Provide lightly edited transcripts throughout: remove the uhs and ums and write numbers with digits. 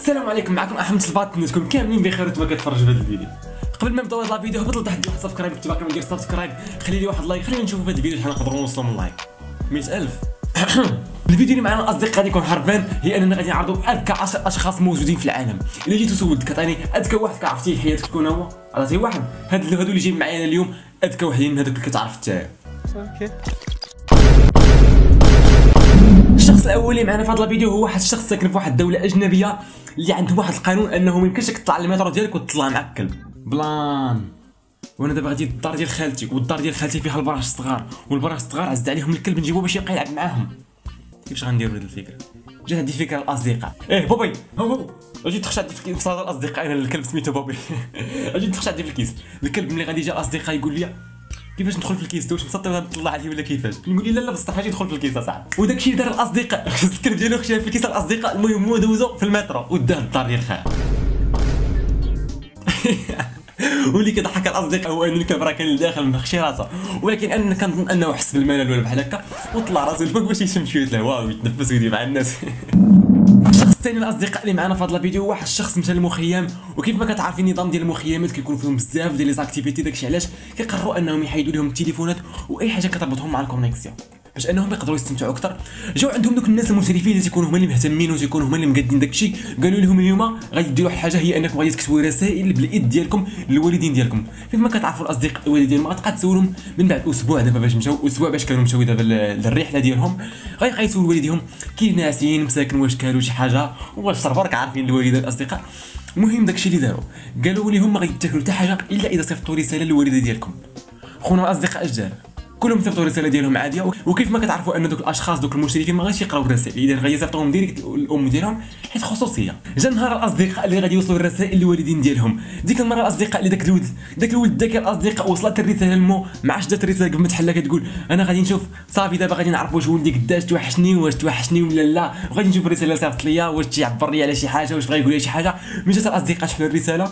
السلام عليكم، معكم احمد الباط. نتكم كاملين بخير وانتم كتفرجوا في هذا الفيديو. قبل ما نبداو هذا الفيديو هبط لتحت دير سبسكرايب، كنت باقي ما دير سبسكرايب، خلي لي واحد لايك، خلينا نشوفوا في هذا الفيديو شحال نقدروا نوصلوا من لايك. 100000. الفيديو اللي معنا الاصدقاء غادي يكون حرفان، هي اننا غادي نعرضوا اذكى 10 اشخاص موجودين في العالم. الا جيتو سولت كتعطيني اذكى واحد كعرفتيه في حياتك شكون هو؟ عرفتي واحد؟ هادو اللي جايين معايا اليوم اذكى وحدين من هذوك اللي كتعرف انت. اوكي. الشخص الاول اللي معنا في هذا الفيديو هو واحد الشخص ساكن في واحد الدوله اجنبيه اللي عندهم واحد القانون انه ما يمكنش تطلع المترو ديالك وتطلع مع الكلب. بلان. وانا دابا غادي للدار ديال خالتي، والدار ديال خالتي فيها البراش الصغار، والبراش الصغار عزت عليهم الكلب نجيبوه باش يبقى يلعب معاهم. كيفاش غنديروا هذه الفكره؟ جات هذه الفكره الاصدقاء. بابي هو اجي تخشى عندي في صاله الاصدقاء. انا الكلب سميتو بابي. اجي تخشى عندي في الكيس. الكلب ملي غادي يجي الاصدقاء يقول لي كيفاش ندخل في الكيس؟ واش مسطر نطلع عليه ولا كيفاش؟ نقول لي لا بصح اجي ندخل في الكيس اصاحبي. وداك الشيء دار الاصدقاء. الكلب ديالو خشى في الكيس الاصدقاء. المهم هو دوزو في المترو وداه للدار ديال خالو. واللي كيضحك الاصدقاء هو ان الكلب راه كان لداخل مخشي راسه، ولكن انا كنظن انه حس بالملل ولا بحال هكا وطلع راسو الفوق باش يشم شويه الهواء ويتنفس ويدير مع الناس. الشخص الثاني الاصدقاء اللي معنا في هذا الفيديو هو واحد الشخص مثل المخيم، وكيف ما كتعرفين النظام ديال المخيمات كيكون فيهم بزاف ديال لي زاكتيفيتي. داكشي علاش كيقرروا انهم يحيدوا لهم التليفونات واي حاجه كتربطهم مع الكونيكسيون باش انهم يقدروا يستمتعوا اكثر. جاو عندهم دوك الناس المشرفين اللي تيكونوا هما اللي مهتمين وتيكونوا هما اللي مقادين داكشي، قالوا لهم اليوم غادي ديروا واحد الحاجه، هي انكم غادي تكتبوا رسائل بالايد ديالكم للوالدين ديالكم. كيف ما كتعرفوا الاصدقاء الوالدين ما غتبقى تسولهم من بعد اسبوع دابا باش مشاو، اسبوع باش كانوا مشاو دابا للرحله ديالهم، غيبقى يسول والديهم كي ناعسين مساكن واش كانوا شي حاجه واش صربرك عارفين الوالدين الاصدقاء. المهم داكشي اللي داروا قالوا لهم ما غيتاكلوا حتى حاجه الا اذا صيفطوا رساله للوالده ديالكم. خونا الاصدقاء اش دار؟ كلهم صيفطوا الرساله ديالهم عاديه، وكيف ما كتعرفوا ان دوك الاشخاص دوك المشرفين ما غاديش يقراو الرسائل، اذا غادي يصيفطوهم ديريكت الام ديالهم حيت خصوصيه. جا نهار الاصدقاء اللي غادي يوصلوا الرسائل للوالدين ديالهم، ديك المره الاصدقاء اللي داك الولد ذاك الاصدقاء وصلت الرساله لمو، ما عادش دات الرساله قبل ما تحلها كتقول انا غادي نشوف صافي دابا غادي نعرف واش ولدي قداش توحشني، واش توحشني ولا لا، وغادي نشوف الرساله اللي صيفط ليا واش تيعبر لي على شي حاجه، واش بغا يقول لي شي حاجه. ملي جات الاصدقاء شافوا الرساله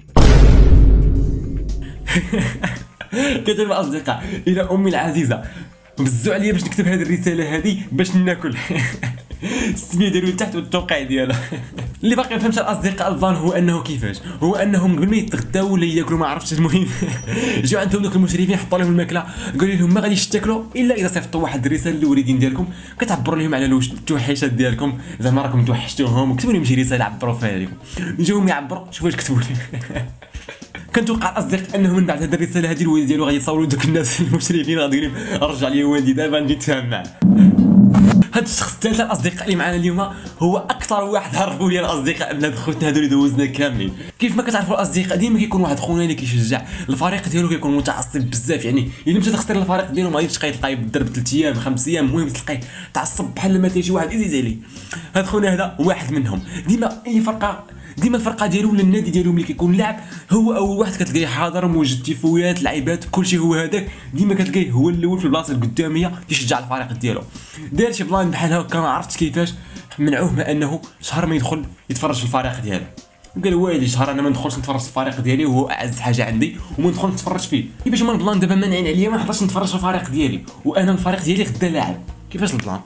كتب الاصدقاء الى امي العزيزه بزوا عليا باش نكتب هذه الرساله هذه باش ناكل. السميه ديالو لتحت والتوقيع ديالها. اللي باقي ما فهمش الاصدقاء الظان هو انه كيفاش، هو انهم قبل ما يتغداو ولا ياكلوا ما عرفتش، المهم جاو عندهم دوك المشرفين حطوا لهم الماكله، قالوا لهم ما غاديش تاكلوا الا اذا صيفطوا واحد الرساله للوالدين ديالكم كتعبروا لهم على التوحيشات ديالكم، زعما راكم توحشتوهم وكتبوا لهم شي رساله عبروا فيها لكم. جاوهم يعبروا شوفوا واش كتبوا لي. كنتوقع الاصدقاء انه من بعد هذه الرساله هذه الوالد ديالو غادي يصاوروا دوك الناس المشرفين غادي يقول لهم رجع لي والدي دابا نجي نتفاهم معاه. هذا الشخص الثالث الاصدقاء اللي معنا اليوم هو اكثر واحد هربوا لي الاصدقاء بلاد خوتنا هذو اللي دوزنا كاملين. كيف ما كتعرفوا الاصدقاء ديما كيكون واحد خونا اللي كيشجع الفريق ديالو، كيكون متعصب بزاف، يعني الا مشى تختار الفريق ديالو ما غاديش تلقايه بالضرب 3 ايام 5 ايام، المهم تلقايه تعصب بحال ما شي واحد يزيد عليه. هذا خونا هذا واحد منهم، ديما اي فرقه ديما الفرقه ديالو ولا النادي ديالو ملي كيكون لاعب هو اول واحد كتلقاه حاضر، موجد تيفويات لعيبات كلشي هو هذاك، ديما كتلقاه هو الاول في البلاصه القداميه كيشجع الفريق ديالو. دار شي بلان بحال هكا ما عرفتش كيفاش منعوه ما انه شهر ما يدخل يتفرج في الفريق ديالو. قال والي شهر انا ما ندخلش نتفرج في الفريق ديالي وهو اعز حاجه عندي وما ندخل نتفرج فيه. كيفاش ما البلان دابا مانعين عليا ما نقدرش نتفرج في الفريق ديالي وانا الفريق ديالي غدا لاعب؟ كيفاش البلان؟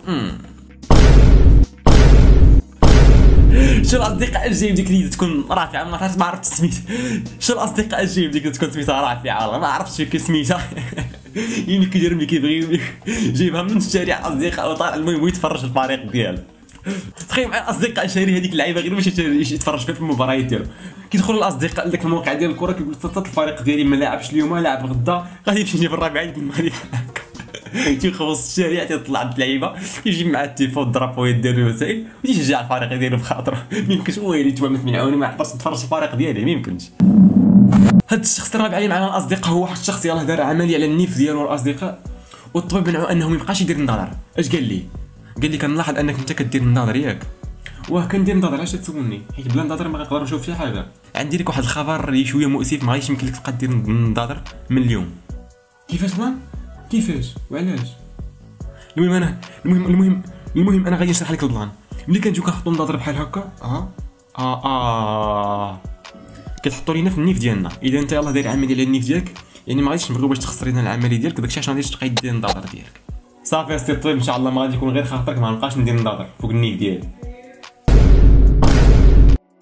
شو الاصدقاء الجايب ديك اللي تكون رافعه ما عرفتش سميتها؟ شو الاصدقاء الجايب ديك اللي تكون سميتها رافعه ما عرفتش كيف سميتها؟ يعني كيديروا ملي كيبغيو جايبها من الشارع اصدقاء وطالع المهم يتفرج في الفريق ديالو. تخيل مع الاصدقاء شاري هذيك اللعيبه غير باش يتفرج فيها في المباريات ديالو. كيدخل الاصدقاء لذاك الموقع ديال الكره كيقول تصط الفريق ديالي ما لاعبش اليوم لاعب غدا غادي يمشي يجيب الرابعه يقول غادي تيخلص الشارع تيطلع اللعيبه يجيب مع التيفو الدرابويات ديالو الوسائل ويشجع الفريق ديالو بخاطره. ما يمكنش ويلي نتوما ما تمنعوني ما نقدرش نتفرج في الفريق ديالي، ما يمكنش. هذا الشخص الرابع اللي معنا الاصدقاء هو واحد الشخص يلاه دار عمليه على النيف ديالو الاصدقاء، والطبيب منعو انه ما يبقاش يدير النظر. اش قال لي؟ قال لي كنلاحظ انك انت كدير النظر ياك. واه كندير النظر علاش تسولني؟ حيت بلا النظر ما غنقدر نشوف شي حاجه. عندي لك واحد الخبر اللي شويه مؤسف، ما غاديش يمكن لك تبقى دير النظر من اليوم. كيفاش بلان؟ كيفاش وعلاش؟ المهم انا غادي نشرح لك البلان. ملي كنجيو كنحطوا النظر بحال هكا كتحطوا لينا في النيف ديالنا. اذا انت يلاه داير عمليه على النيف ديالك يعني ما غاديش نبغيو باش تخسر لنا العمليه ديالك، داكشي عشان غاديش تبقى دير النظر ديالك. صافي السي الطبيب ان شاء الله ما غادي يكون غير خاطرك ما نبقاش ندير النظر فوق النيف ديالي.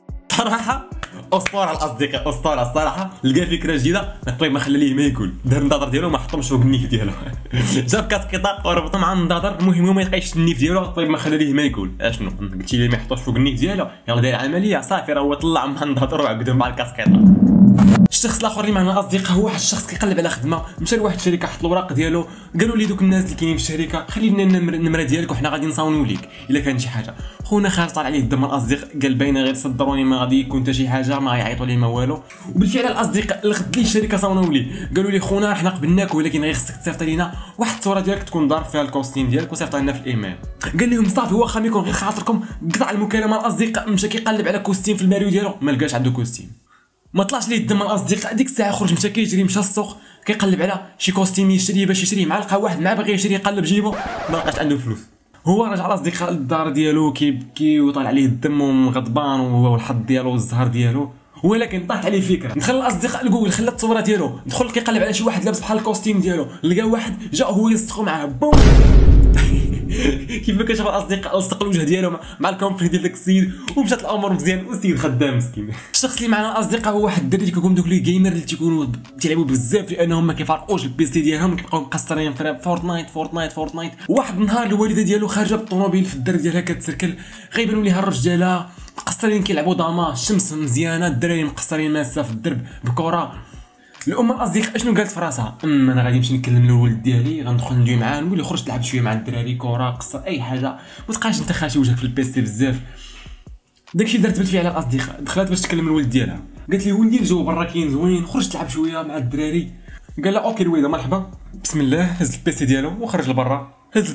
صراحه اسطوره الاصدقاء، اسطوره الصراحه. لقى فكره جديده، الطبيب ما خلى ليه ما يقول، دار النظر ديالو ما حطهمش فوق النيف ديالو. جاب كاسكيطه وربطو مع النظر، المهم هو ما يلقايش النيف ديالو، الطبيب ما خلى ليه ما يقول. اشنو قلتي لي ما يحطوش فوق النيف ديالو، يلا داير عمليه صافي، راه هو طلع مع النظر وعقدو مع الكاسكيطه. الشخص الاخر اللي معنا اصدقاء هو واحد الشخص كيقلب على خدمه، مشى لواحد الشركه حط الوراق ديالو، قالوا لي دوك الناس اللي كاينين في الشركه خلي لنا النمره ديالك وحنا غادي نصاونيو ليك الا كان شي حاجه. خونا خارج طالع عليه الدم الاصدقاء، قال باينه غير صدروني ما غادي يكون حتى شي حاجه، ما غيعيطوا لي ما والو. وبالفعل الاصدقاء الغد لي الشركه صاونيو ليه، قالوا لي خونا حنا قبلناك ولكن غير خصك تصيفط لينا واحد الصوره ديالك تكون ضارب فيها الكوستيم ديالك وصيفطها لنا في الايميل. قال لهم صافي واخا ما يكون غير خاطركم. قطع المكالمه الاصدقاء، مشى كيقلب على كوستيم في الماريو ديالو، ما لقاش عنده كوستيم. ما طلعش ليه الدم الاصدقاء، ديك الساعه خرج مشى كيجري، مشى السوق كيقلب على شي كوستيم يشريه باش يشريه، مع لقى واحد مع باغي يشري، يقلب جيبو ما لقاش عنده فلوس. هو رجع الاصدقاء للدار ديالو كيبكي وطالع عليه الدم وغضبان، وهو والحظ ديالو والزهر ديالو. ولكن طاحت عليه فكره، دخل الاصدقاء لجوجل، خلى التصويره ديالو، دخل كيقلب على شي واحد لابس بحال الكوستيم ديالو، لقى واحد جا هو يلصقو معاه بوم. كيف ما كتشوف الاصدقاء لصق الوجه ديالو مع الكومبلي ديال داك السيد، ومشات الامور مزيان، والسيد خدام مسكين. الشخص اللي معنا الاصدقاء هو واحد الدري كيكون دوك لي جيمر اللي تيكونوا تيلعبوا بزاف، لانهم ما كيفارقوش البيسي ديالهم، كيبقاو مقصرين في فورتنايت. واحد النهار الوالده ديالو خارجه بالطوموبيل في الدرب ديالها كتسركل، غيبانوا ليها الرجاله مقصرين كيلعبوا داما، الشمس مزيانه، الدراري مقصرين ماسه في الدرب بكره. الام الاصدقاء اشنو قالت في راسها؟ انا غادي نمشي نكلم الولد ديالي، غندخل ندوي معاه، نقول له خرج تلعب شويه مع الدراري، كره، قصر، اي حاجه، ما تبقاش انت خاشي وجهك في البيسي بزاف. داكشي درت بالفعل على الاصدقاء، دخلت باش تكلم الولد ديالها، قالت لي ولدي الجو برا كاين زوين، خرج تلعب شويه مع الدراري. قال لها اوكي الوالده مرحبا، بسم الله، هز البيسي ديالو وخرج لبرا،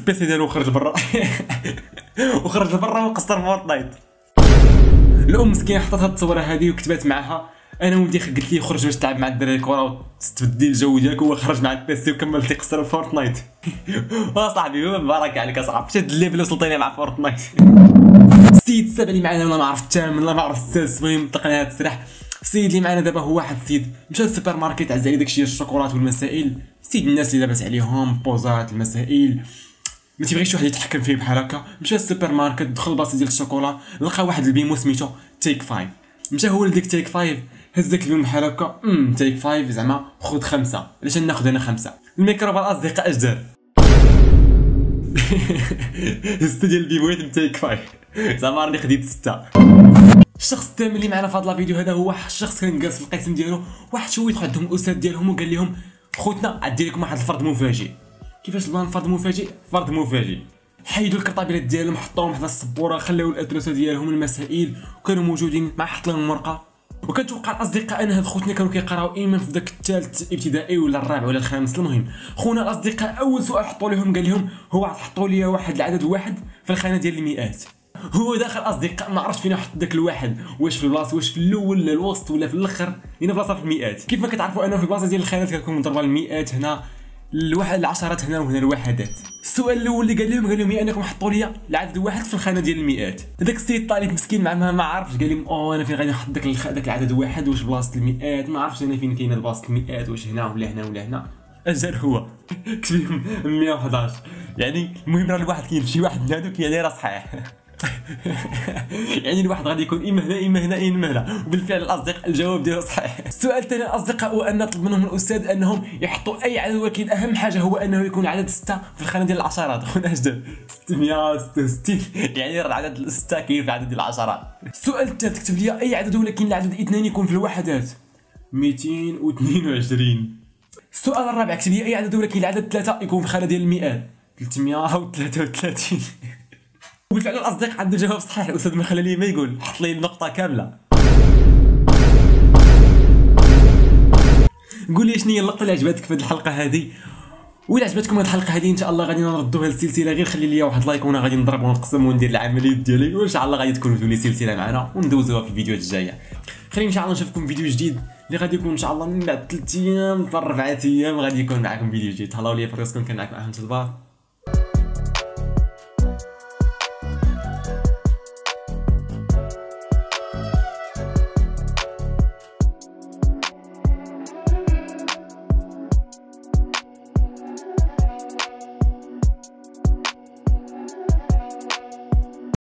وخرج لبرا وقصر فورتنايت. الام مسكينه حطت هاد التصويره هذه وكتبات معها، انا ولدي قلت لي خرج باش تلعب مع الدراري كره وتبدل الجو ديالك، هو خرج مع البيسي وكمل تيقصر فورتنايت. صاحبي مبارك عليك اصاحبي، شاد الليفل وصلتيني مع فورتنايت. السيد السابع اللي معنا ولا ما عرف الثامن ولا ما عرف السادس، المهم طلقنا هاد السرح. السيد اللي معنا دابا هو واحد السيد مشى للسوبر ماركت، عز عليه داكشي الشوكولات والمسائل، سيد الناس اللي لاباس عليهم بوزات المسائل، ما تيبغيش واحد يتحكم فيه بحال هكا. مشى للسوبر ماركت، دخل البلاصه ديال الشوكولا، لقى واحد البيمو سميتو تيك 5، مشى هو لديك تيك 5، هز داك البيمو بحال هكا، تيك 5 زعما خذ 5، علاش ناخذ انا 5؟ الميكروب الاصدقاء اش دار؟ هزت ديال البيموات من تيك 5، زعما راني خديت 6. الشخص الثامن اللي معنا في هذا الفيديو هذا هو واحد الشخص كان جالس في القسم ديالو، واحد شويه دخل عندهم الاستاذ ديالهم وقال لهم خوتنا عندي لكم واحد الفرض مفاجئ. كيفاش البلان فرض مفاجئ؟ فرض مفاجئ، حيدوا الكرطابيلات ديالهم، حطوهم حدا السبوره، خلاو الادرسه ديالهم المسائل وكانوا موجودين، مع حط لهم ورقه. وكنتوقع الاصدقاء ان هاد خوتنا كانوا كيقراو ايما في داك الثالث ابتدائي ولا الرابع ولا الخامس. المهم خونا الاصدقاء اول سؤال حطوا لهم قال لهم هو حطوا لي واحد العدد واحد في الخانه ديال المئات. هو داخل اصدقاء ما عرفش فين يحط داك الواحد، واش في البلاصه، واش في الاول ولا الوسط ولا في الاخر، هنا بلاصه في المئات. كيف ما كتعرفوا انا في البلاصه ديال الخانات كتكون مضربه المئات، هنا الواحد العشرات هنا وهنا الوحدات. السؤال الاول اللي قال لهم يا انكم حطوا لي العدد واحد في الخانه ديال المئات. هذاك السيد الطالب مسكين ما عرفش، قال لهم انا فين غادي نحط داك العدد واحد، واش بلاصه المئات، ما عرفش انا فين كاينه بلاصه المئات، واش هنا ولا هنا ولا هنا. اجل هو كتب لهم 111، يعني المهم راه الواحد كاين شي واحد من هذوك يعني راه صحيح. يعني الواحد غادي يكون اما هنا اما هنا، وبالفعل الاصدقاء الجواب ديالو صحيح. السؤال الثاني الاصدقاء هو ان طلب منهم الاستاذ انهم يحطوا اي عدد، ولكن اهم حاجه هو انه يكون عدد 6 في الخانه ديال العشرات. خونا اش دار؟ 666، يعني راه العدد 6 كاين في العدد ديال العشرات. السؤال الثالث كتب لي اي عدد ولكن العدد 2 يكون في الوحدات، 222. السؤال الرابع كتب لي اي عدد ولكن العدد 3 يكون في الخانه ديال المئات، 333. وبالفعل الاصدقاء عنده جواب صحيح، الاستاذ ما خلى لي ما يقول، حط لي النقطه كامله. قول لي شنو هي اللقطه اللي عجبتك في هذه الحلقه هذه، وإلا عجبتكم هذه الحلقه هذه ان شاء الله غادي نردوها للسلسله، غير خلي لي واحد لايك وانا غادي نضرب ونقسم وندير العمليات ديالي، وان شاء الله غادي تكونوا في سلسله معنا وندوزوها في الفيديوهات الجايه. خلينا ان شاء الله نشوفكم فيديو جديد اللي غادي يكون ان شاء الله من بعد 3 ايام 4 ايام غادي يكون معكم فيديو جديد. تهلاو لي في راسكم، كان معكم احمد البار.